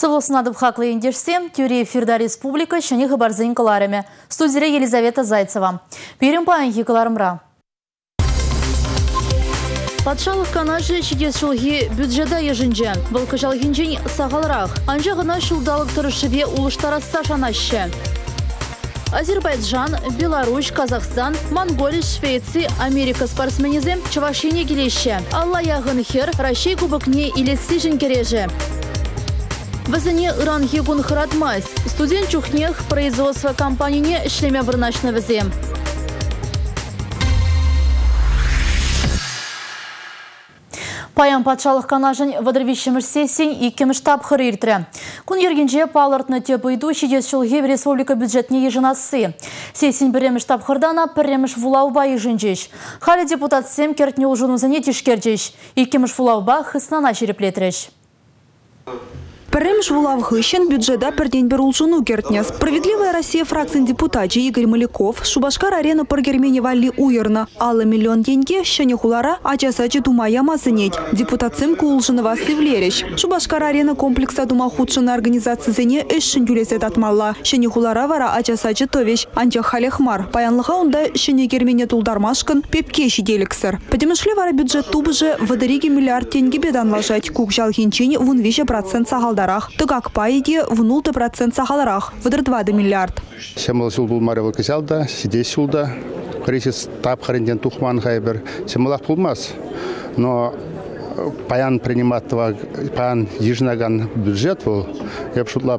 Сывоснадып хаклы индешсем, тюре эфирда республика, шыны хабарзын каларыме. Студия Елизавета Зайцева. Перем паянхи каларымра. Патшалық канажы чидес жылғы бюджета ежінже. Вылқы жалғынжен сағалырақ. Анжа ғына шылдалық тұрышыбе улыштарасса шанашы. Азербайджан, Беларусь, Казахстан, Монголия, Швеция, Америка спортсменизм Чувашине келеші. Алла яғын хер, Россия кубокне илесі жінкереже. Візіне Иранхи күн хыратмайс. Студент чухнех производство компанияне ішлеме бірнашны візем. Паян патшалық канажын вадырвишіміш сесен иккеміш тапқыры иртірі. Күн ергенже палыртны тепі иду шедес жылғы республика бюджетне ежінасы. Сесен біреміш тапқырдана піреміш вулауба ежінжеш. Халі депутат сем кертне ұжынузыне тишкердеш. Иккеміш вулауба хыснана жереплетреш. Пірремш вулав хыщен бюджета перден бір улжыну кертне. Справедливая Россия фракциян депутат Игорь Маляков Шубашкар-арена пыргермени валли уйырны. Аллы миллион деньги шыне хулара ачасачы дума ямасынет. Депутатсым кулжынова сывлереш. Шубашкар-арена комплекса дума худшыны организациясыне эшшін юлесет атмалла. Шыне хулара вара ачасачы товеш анчах халехмар. Паянлыға онда шыне кермене тулдармашкын пепке шиделіксір. Подемышле вара бюджет тубыжы вадыриге миллиард тенге бедан лажать. Кук жалхинчень вун 5% сахалда. Тыгак пайде в 0% сахаларах, в 2 миллиард. Семал сул был маревал кисалда, сидеть сулда, кризис тап харенден тухман хайбер, семалах пулмас. Но паян приниматого, паян ежнаган бюджет был, я шутлап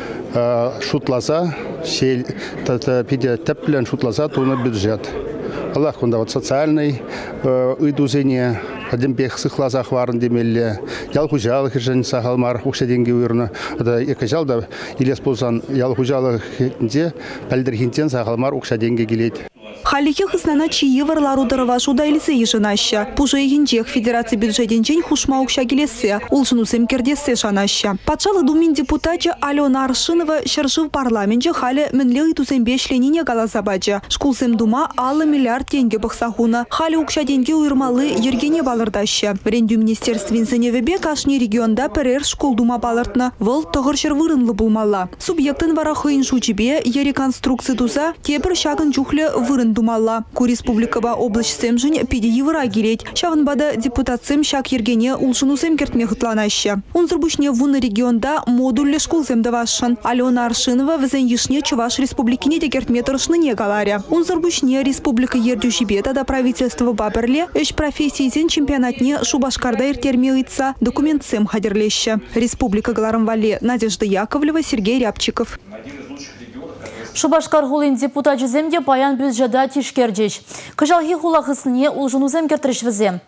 шутлаза, сел пиде теплен шутлаза туна бюджет. Аллах кунда вот социальный идузение. Адембех сыхлазах варын демелле, ялхужалық жын сағалмар ұқшаденге өріні. Екажалда илес болсан ялхужалық де пәлдірхентен сағалмар ұқшаденге келеді. Халихи хыснана чии варлару дырывашу дайлисы ежинаща. Пужа егенчех Федерации бюджетенчен хушмаукша келесе, улшынусем кердесе шанаща. Патшалы думин депутатча Алена Аршинова шаршив парламентче хали мінлеғи тузембе шленине галазабача. Шкулсем дума аллы миллиард тенге бақсахуна. Хали укша денге уйрмалы ергене балырдаща. Вренду министерствинсене вебе кашни регионда перер школ дума балыртна. Выл тоғыршыр вырынлы булмалла. Субъектын вара хыйын шучебе ери конструкции туза тепір шагын чухле вырын думалла. Ку республикаба облачсем жын пиде евыра келет. Шавынбада депутатсем шак ергене улшынусем кертме хытланаща. Унзырбушне вуны регионда модулле школсем давашын. Алена Аршинова візен ешне Чуваш республикине де кертме тұрышныне галаря. Унзырбушне республика ердюшибе тада правительство баберле эш профессиязен чемпионатне Шубашкарда иртерме ыйтса документсем хадерлеща. Республика галарым вале Надежда Яковлева, Сергей Рябчиков. Шубашкар хулин депутат жеземде паян бюджета тишкердеш. Кыжалхи хула хысыне улжынузем кертреш візем.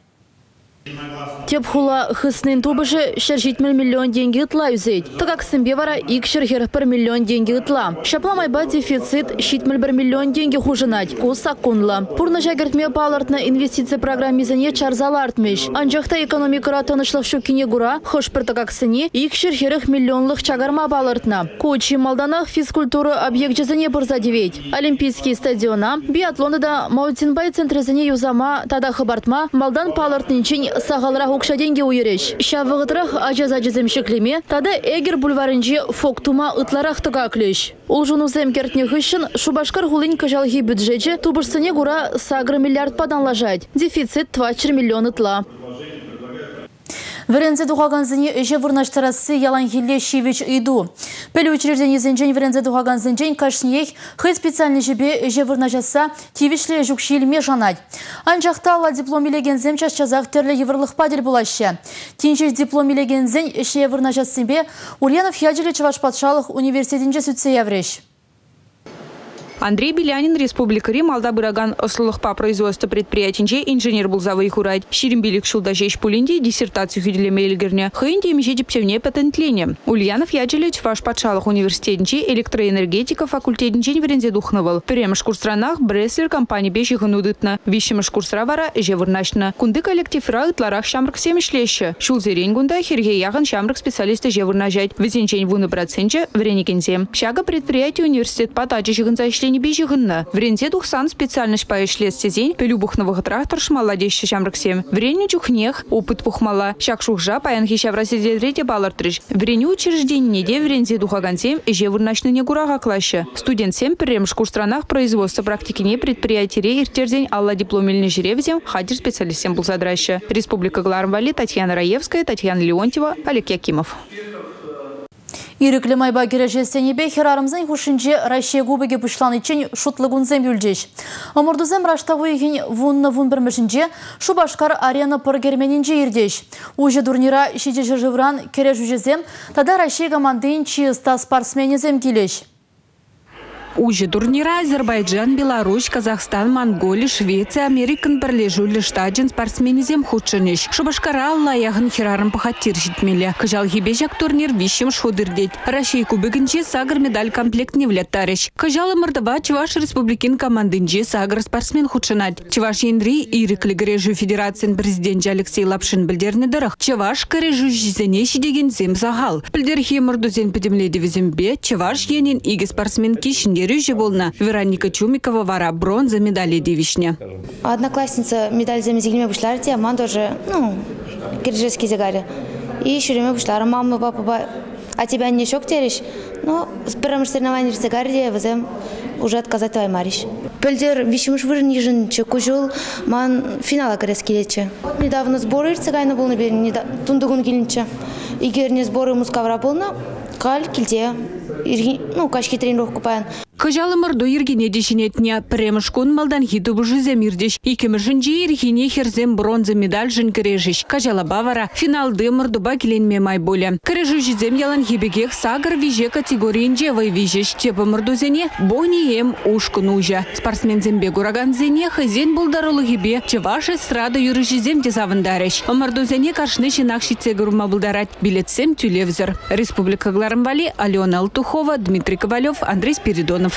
Теп хула хыснын тубыжы шершитмел миллион деньги ытла юзейт. Тагак сымбе вара ик шерхер 1 миллион деньги ытла. Шапла майба дефицит шитмел 1 миллион деньги хужынать. Куса кунла. Пурна жагертме палартна инвестиция программизане чарзала артмеш. Анжахта экономикара танышлық шукине гура, хош пір тагак сыне ик шерхерых миллионлық чагарма палартна. Кучи малданах физкультура объект жезане бұрзадевет. Олимпийский стадиона, биатлонда да Маутинбай центрезане юзама тада хабартма малдан палартнинчен сағалырақ ұқшаденге уйыреш. Шавығытрах ажаза жеземшіклеме, тада эгер бульварынжи фоктума ытларақ тұға клеш. Улжынузем кертне хыщын Шубашкар хулын кажалхи бюджетче тубышсыне гура сагры миллиард падан лажать. Дефицит 20 миллион ытла. Верензе тухаганзыне эже вырнаштарасы яланхилле шивич иду. Пелі учреждение зенжен верензе тухаганзынжен кашнех хы специальный жебе эже вырнажаса тивишле жукшилме жанать. Анчахта алла диплом илегензем чашчазақ терлі еврлық падел булаще. Тинчеш диплом илегензен эше вырнажасымбе Ульянов яджиле Чуваш патшалық университетінже сүтсе явреш. Андрей Белянин, Республика Рим, Алдабыраган, ослылық по производству предприятинче инженер был завы хурать. Ширимбилик шулдажеш пулинди диссертацию хиделеме илгерне. Хынди имеже диптевне патентление. Ульянов Яджилевич ваш патшалых университетинче электроэнергетика факультетинче верензе духновал. Перемыш курсранах Бреслер компания бежих нудытна. Вищемыш курсравара жевырнашна. Кунды коллектив рагт ларах шамрак семишлеще. Шулзерень гунда хирге яган шамрак специалиста жевырнажать. Везенчень вуны проценче вреникензе. Шага предприятие университет патачи жиганзайшли учреждений бежигынна. Вренде тухсан специальность поишлес сезень, пелюбухновых трактор шмаладеш шамрыксем. Вреню чухнех, опыт пухмала, шак шухжа паян хища в рассиделрете балартрыш. Вреню учреждений де вренде тухагансем, жевурначный негурага клаща. Студент сем перемшку в странах производства практики не предприятий иртердень алла дипломельный жревзем, хадер специалистем был задраща. Республика Глармвали, Татьяна Раевская, Татьяна Леонтьева, Олег Якимов. Иреклі майба кережестенебе херарымзын хушинже Россия губыге пышланычен шутлыгунзем юльдеш. Амурдузем раштавы егін вунны вун бірмішінже Шубашкар арена пыргерменінже ирдеш. Уже турнира шидежі живран кережужезем, тада Россия командын чиыста спортсменезем келеш. Уже турнира Азербайджан, Беларусь, Казахстан, Монголия, Швеция, Американ бірлежулі штаджин спортсменезем худшынеш. Шубашкара алла яғын херарым пахаттир житмелі. Кажал хебежак турнир вишем шудырдет. Россия кубыгінче сагр медаль комплект не влеттарыш. Кажалы мырдыба Чуваш республикин командынче сагр спортсмен худшынат. Чуваш ендри иреклі грежу федерациян президенті Алексей Лапшин білдерні дырық. Чуваш грежу жізене шидеген зем загал. Білдерхи мырдузен пөдемледі візембе, Чуваш енен иге спортсмен кишіндер Рыжеболна, Вероника Чумикова вара бронза медали девишня. Одноклассница медаль за мезгильме бушларти, а мама тоже, киржеский загаре. И еще время бушлара, мама, папа, а тебя не шок терешь? Ну, с первым соревнованием в загаре возем уже отказать твой мариш. Пельдер вещимуш вырнижен, чекужул, ман финала корейский лече. Недавно сборы цыгайна был на берег, тундугун гилинче. И герни сборы мускавра был на каль, кильте, качки тренировку паян. Кажалы мырду ергене дешінетіне премшкун малдан хиту бұжызем ирдеш. Икемішінже ергене херзем бронза медаль жын кережіш. Кажала бавара финалды мырдуба келенме май боле. Кережу жізем ялан хебегех сагр виже категориинже вай вижеш. Тепі мырдузене бонием ушкун ужа. Спортсмензембе гураганзене хызен бұлдарылы хебе Чуваш эстрада юры жізем тезавындареш. Мырдузене каршны шинақ шитсе гурма бұлдарат. Билетсем тюлевзір. Республика Глармвали, Алена Алтухова, Дмитрий Ковалев, Андрей Спиридонов.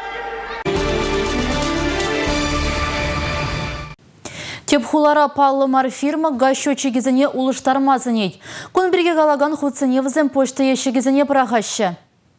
Тепхулара паллымар фирма газ счетчигізіне улыштармазынет. Көнберге галаган худсыневізен почта ешігізіне прағашы.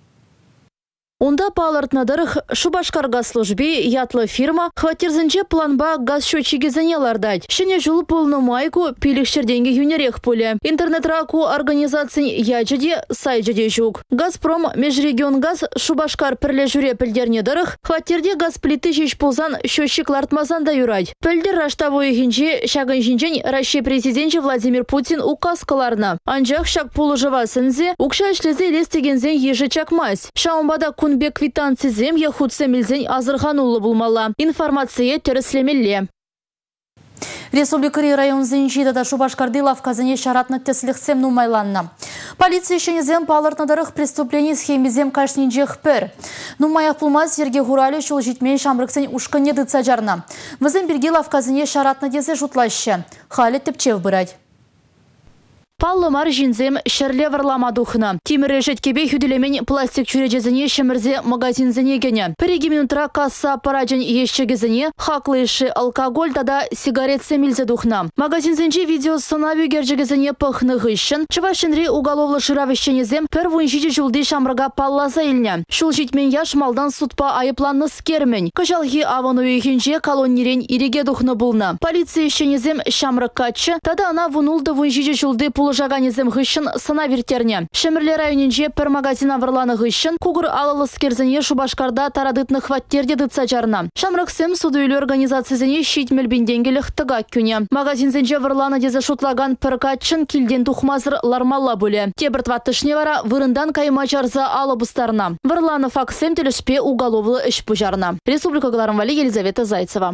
Онда палартнадырых Шубашкар газ службе ятлы фирма хватерзінче планба газ счетчигізіне лардать. Шыне жулы полны майку пилікшерденге юнерех поле. Интернет-раку организацин яджеде сайджеде жук. Газпром межрегион газ Шубашкар пірле жүре пілдерне дырых хватерде газ плиты жеш ползан счетчик лартмазан да юрать. Пілдер раштавой хинче шагын жинчен Россия президенті Владимир Путин указ каларна. Анжақ шак полы жыва сінзе укша ішлезе лестегензен ежі чакмайс. Шаумбада Кунбек квитанцизем яхудсемілзен азырғанулы булмала. Информация теріслемелле. Республикари район зенчидада Шубашкарды лавказыне шаратны теслихсем нумайланна. Полиция шенезем палыртнадырых преступлений схемизем кашнинжех пір. Нумаяқ пулмаз Сергей Гурали шул житмен шамрыксен ушкыне дыца жарна. Візен бірге лавказыне шаратны дезе жұтлашы. Халі тіпчев бұрад. Паллымар жинзем шерле варламадухна. Тимірі жеткебе хүділемен пластик жүрежезіне шымірзе магазинзіне гене. Переге минутра касса параджен ешчегезіне хақлы іші алкоголь тада сигарет семілзе духна. Магазинзенже видео сынавы гержегезіне пықны ғышын. Чывашынри уголовлы шыравышченезем пір вунжиде жылды шамрыға паллаза илне. Шул житмен яш малдан судпа айыпланны скермен. Кажалги авану ехенже колоннерен иреге духны булна. Полиция ешченезем шамрық катчы, тада ана вунулды вунжиде жылды Жағанезем ғышын сына вертерне. Шемірле районенже пір магазин авырланы ғышын, кугыр алылы скерзіне Шубашкарда тарадытны хваттерде дытса жарна. Шамрықсем судуйлі организациясыне щит мельбенденгелік тыға күне. Магазинзенже вырланы дезе шутлаган пір катчын килден тухмазыр лармалла бөле. Тебірт ваттышне вара вырындан кайма жарза алы бұстарна. Вырланы факсем телешпе уголовлы іш пужарна. Республика Глармвали, Елизавета Зайцева.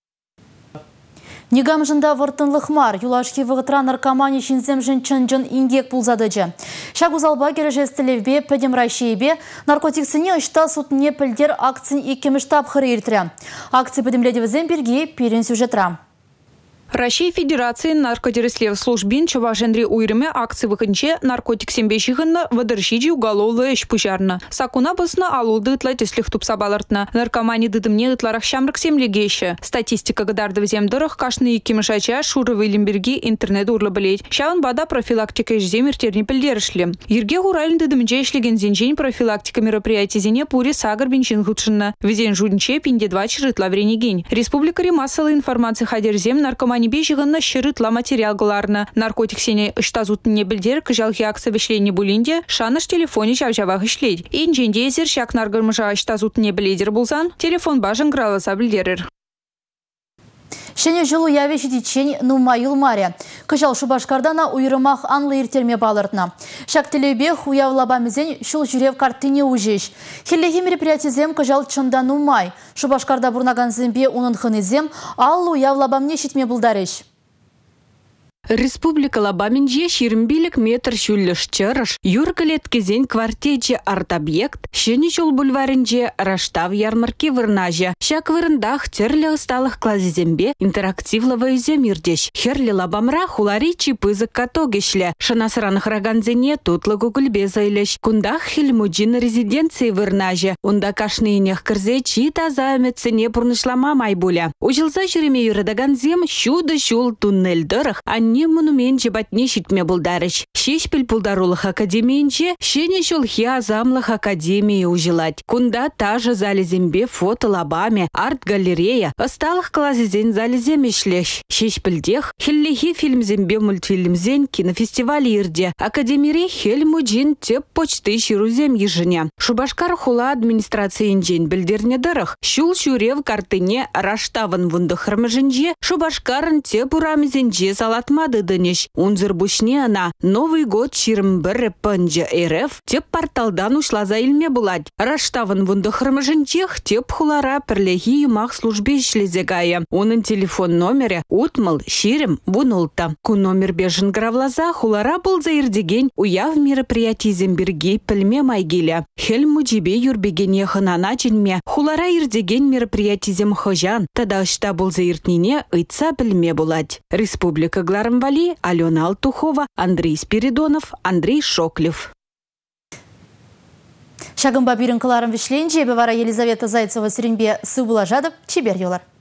Негамжында выртынлық мар, юлашки вғытра наркомани шинзем жын ингек пулзадыжы. Шагузалба кережестілевбе, пәдем Райшиебе, наркотиксіне ұшта сутне пілдер акцин икеміштап хыры иртірі. Акция пәдемледі візен бірге пирен сюжетра. Россия Федерации наркодереслев службин чавашендри уйрыме акции выхынче наркотик сембешихынна выдыршиджи уголовлы эш пужарна. Сакуна басна алулды ытла теслих тупсабалартна. Наркомани дыдымне ытларах шамрак семлегеше. Статистика гадарды земдырах кашны кимышача шуровы лимберги интернет урлы білет. Шавын бада профилактика ежземер терни пілдерішлі. Ерге хуралин дыдымже ешлеген зенжень профилактика мероприятий зене пури сагар бенчин худшынна. Везен жуднче пинде 2 чырытла вренегень. Республика массовой информации хадерзем наркомани бежиганна шырытла материал галарна. Наркотик сене ыштазутне білдер кыжалхи акса вешление булинде шаныш телефоне чавжавах ишлейд. Инженде езер шак наргармыжа ыштазутне біледер булзан телефон бажын граласа білдерер. Шене жылу явеші дичень нума юлмаре. Кыжал Шубашкардана уйрымах анлы иртерме балыртна. Шак телебех уявлабамызен шул жүрев картыне ужеш. Хиллехи мероприятизем кыжал чында нумай. Шубашкарда бурнаган зембе унын хынызем аллы уявлабамне шитме булдареш. Республика Лабаминже ширмбилик метр шүлліш чырыш, юргалет кезен квартече арт-объект, шенечул бульваринже раштав ярмарки вырнаже. Шак вырындах терлі ысталық клазизембе интерактивлова иземирдеш. Херли Лабамра хулари чипызык катогешле. Шанасыраных раганзене тутлы гугульбе зайлеш. Кундах хильмуджин резиденции вырнаже. Унда кашныйнех кірзе чи таза әметсіне пурнышлама майбуля. Ужылза жүреме юрыдаганзем шуды шул туннель дырых, не монумент жебатне шитме булдарыш. Шешпіл пулдарулых академиенче, шене шулхи азамлых академии ужилать. Кунда тажа залезембе фото лабаме, арт-галерея, осталых клазизен залезем ишлеш. Шешпілдех, хиллихи фильмзембе мультфильмзен кинофестиваль ирде. Академире хельмуджин теп почты ширузем ежене. Шубашкар хула администрация инжен білдерне дырых. Шул шурев картыне раштаван вундахармыженже, Шубашкарын теп урамезенже салатма дыдынеш. Унзыр бушне ана Новый год чирым бір панжа РФ теп порталдан ушла за илме булать. Раштаван вундахармыженчех теп хулара перлехи юмах службе шлезегая. Унын телефон номере утмал ширим вунулта. Ку номер бежен гравлаза хулара был за ирдеген уяв мероприятий земберги пельме майгиля. Хельму джибе юрбегене ханана чинме. Хулара ирдеген мероприятий зем хожан. Тада шта был за иртнине ыйца пельме булать. Республика Гларамвали, Алена Алтухова, Андрей Спиридонов, Андрей Шоклев. Шагымба бирін кыларым вишленже, бевара Елизавета Зайцева сиренбе сы булажадып, чебер йолар.